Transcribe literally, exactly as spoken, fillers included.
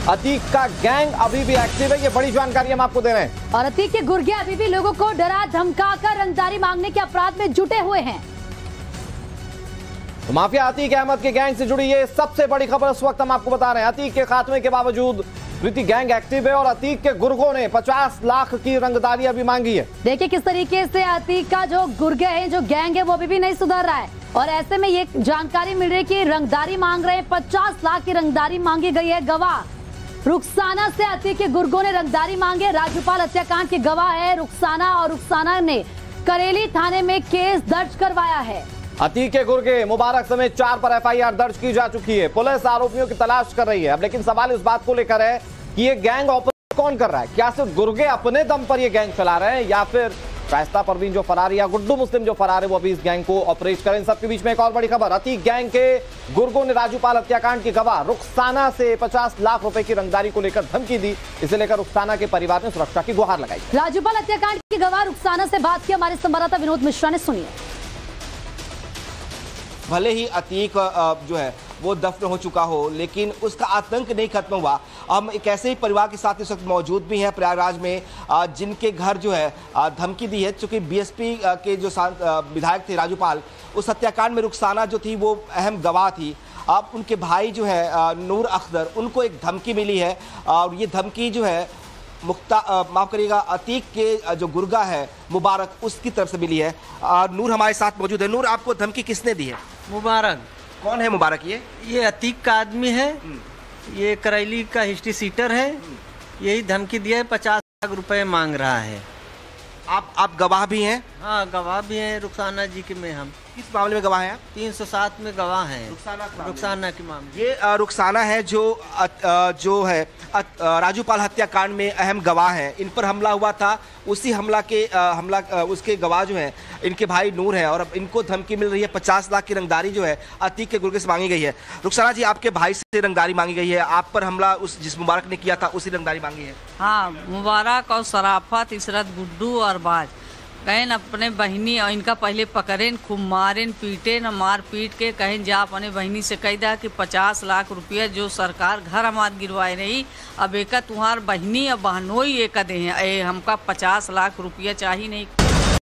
अतीक का गैंग अभी भी एक्टिव है, ये बड़ी जानकारी हम आपको दे रहे हैं। और अतीक के गुर्गे अभी भी लोगों को डरा धमकाकर रंगदारी मांगने के अपराध में जुटे हुए हैं। तो माफिया अतीक अहमद के गैंग से जुड़ी ये सबसे बड़ी खबर इस वक्त हम आपको बता रहे हैं। अतीक के खात्मे के बावजूद प्रीति गैंग एक्टिव है और अतीक के गुर्गों ने पचास लाख की रंगदारी अभी मांगी है। देखिए किस तरीके से अतीक का जो गुर्गे है, जो गैंग है, वो अभी भी नहीं सुधर रहा है। और ऐसे में ये जानकारी मिल रही है कि रंगदारी मांग रहे हैं, पचास लाख की रंगदारी मांगी गई है। गवाह रुखसाना से अतीक के गुर्गों ने रंगदारी मांगे। राजूपाल हत्याकांड की गवाह है रुखसाना और रुखसाना ने करेली थाने में केस दर्ज करवाया है। अतीक के गुर्गे मुबारक समेत चार पर एफ आई आर दर्ज की जा चुकी है। पुलिस आरोपियों की तलाश कर रही है। अब लेकिन सवाल इस बात को लेकर है कि ये गैंग ऑपरेशन कौन कर रहा है? क्या सिर्फ गुर्गे अपने दम पर ये गैंग चला रहे हैं या फिर शाइस्ता परवीन जो फरार या गुड्डू मुस्लिम जो फरार है वो अभी इस गैंग को ऑपरेट करें? इन सबके बीच में एक और बड़ी खबर, अतीक गैंग के गुर्गों ने राजूपाल हत्याकांड की गवाह रुखसाना से पचास लाख रुपए की रंगदारी को लेकर धमकी दी। इसे लेकर रुखसाना के परिवार ने सुरक्षा की गुहार लगाई। राजूपाल हत्याकांड की गवाह रुखसाना से बात की हमारे संवाददाता विनोद मिश्रा ने, सुनिए। भले ही अतीक जो है वो दफन हो चुका हो, लेकिन उसका आतंक नहीं खत्म हुआ। हम एक ऐसे ही परिवार के साथ इस वक्त मौजूद भी हैं प्रयागराज में, जिनके घर जो है धमकी दी है। चूंकि बी एस पी के जो विधायक थे राजूपाल, उस हत्याकांड में रुखसाना जो थी वो अहम गवाह थी। अब उनके भाई जो है नूर अख्तर, उनको एक धमकी मिली है और ये धमकी जो है मुख्ता माफ करिएगा अतीक के जो गुर्गा है मुबारक, उसकी तरफ से मिली है। आ, नूर हमारे साथ मौजूद है। नूर, आपको धमकी किसने दी है? मुबारक। कौन है मुबारक? ये ये अतीक का आदमी है, ये करैली का हिस्ट्री सीटर है। यही धमकी दिया है, पचास लाख रुपए मांग रहा है। आप आप गवाह भी हैं? हाँ, गवाह भी हैं रुखसाना जी के में। हम किस मामले में गवाह हैं? तीन सौ सात में गवाह हैं रुखसाना रुखसाना के मामले। ये रुखसाना है जो आ, जो है राजूपाल हत्याकांड में अहम गवाह हैं। इन पर हमला हुआ था, उसी हमला के आ, हमला आ, उसके गवाह जो हैं इनके भाई नूर हैं और अब इनको धमकी मिल रही है। पचास लाख की रंगदारी जो है अतीक के गुर्गे से मांगी गई है। रुखसाना जी, आपके भाई से रंगदारी मांगी गई है, आप पर हमला उस जिस मुबारक ने किया था उसी रंगदारी मांगी है। हाँ, मुबारक और सराफत, इसरत, गुड्डू और बाज कहें अपने बहनी और इनका पहले पकड़ें, खूब मारें, पीटे न, मार पीट के कहें जा अपने बहनी से कह दा कि पचास लाख रुपया जो सरकार घर हमार गिरवाए रही, अब एक तुम्हार बहनी और बहनोई एक दे हैं, हमका पचास लाख रुपया चाहिए नहीं।